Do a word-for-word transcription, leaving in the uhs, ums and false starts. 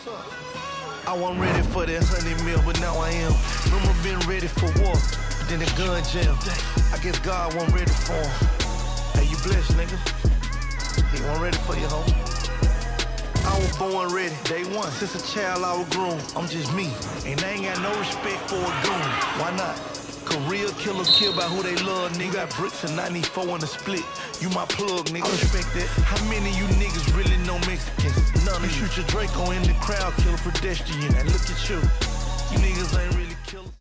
I wasn't ready for that honey meal, but now I am. Remember been ready for war, but then the gun jam. I guess God wasn't ready for him. Hey, you blessed, nigga. He wasn't ready for you, homie. I was born ready, day one. Since a child I was groomed. I'm just me, and I ain't got no respect for a goon. Why not? Cause real killers kill by who they love, nigga. Got bricks and ninety-four in the split. You my plug, nigga. I respect that. How many of you niggas really know Mexicans? None. You shoot your Draco in the crowd, kill a pedestrian. And look at you. You niggas ain't really killers.